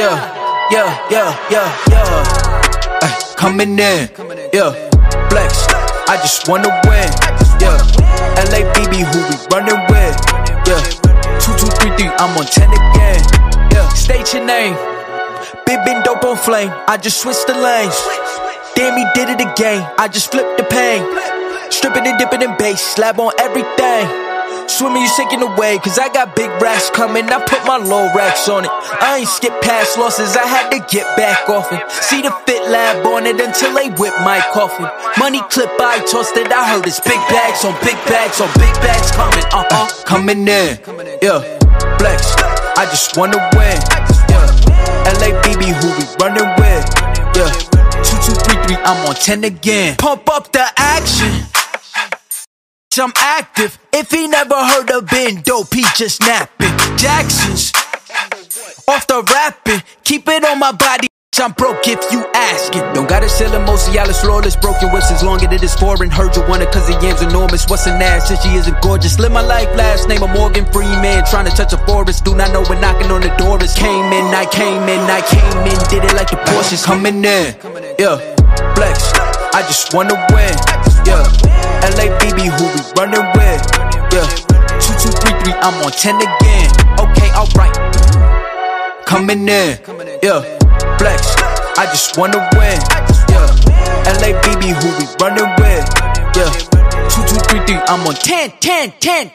Ay, coming in, flex, I just wanna win, LABB, who we running with, 2233, I'm on 10 again, state your name, been dope on flame, I just switched the lanes, damn he did it again, I just flipped the pain, stripping and dipping in bass, slab on everything, swimming you sinking away, cause I got big racks coming, I put my low racks on it, I ain't skip past losses, I had to get back off it, see the Fit Lab on it until they whip my coffin, money clip I tossed it, I heard it's big bags on big bags on big bags coming, coming in, flex, I just wanna win, LABB, who we running with, 2233, I'm on 10 again, pump up the action, I'm active. If he never heard of been dope, he just napping. Jackson's off the rapping. Keep it on my body. I'm broke if you asking. Don't gotta sell him, Cialis flawless. Broken whistles longer than this foreign. Heard you want it cause the yam's enormous. What's an ass since she isn't gorgeous? Live my life, last name of Morgan Freeman. Trying to touch a forest. Do not know when knocking on the door is. Came in, I came in, I came in. Did it like the Porsches. Coming in, flex. I just wanna win, LABB, who we running with, 2233, I'm on 10 again, okay, alright, coming in, flex, I just wanna win, LABB, who we running with, 2233, I'm on 10,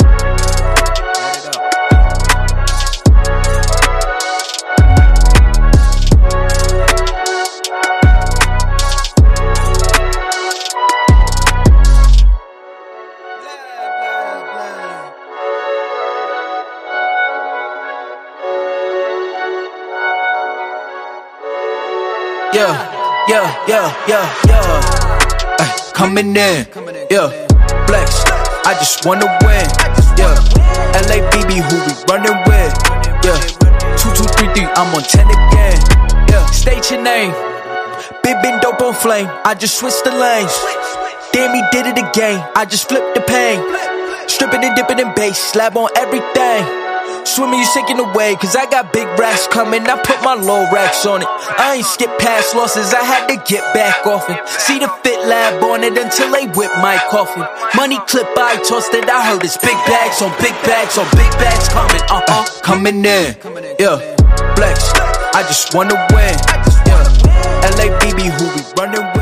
Ay, coming in, flex, I just wanna win, LABB, who we running with, 2233, I'm on 10 again, state your name, been dope on flame, I just switched the lanes, damn he did it again, I just flipped the pain, stripping and dipping in bass, slab on everything, swimming you sinking away, cause I got big racks coming, I put my low racks on it, I ain't skip past losses, I had to get back off it, see the Fit Lab on it until they whip my coffin, money clip I tossed it, I heard it's big bags on big bags on big bags coming, coming in, flex, I just wanna win, LABB, who we running with.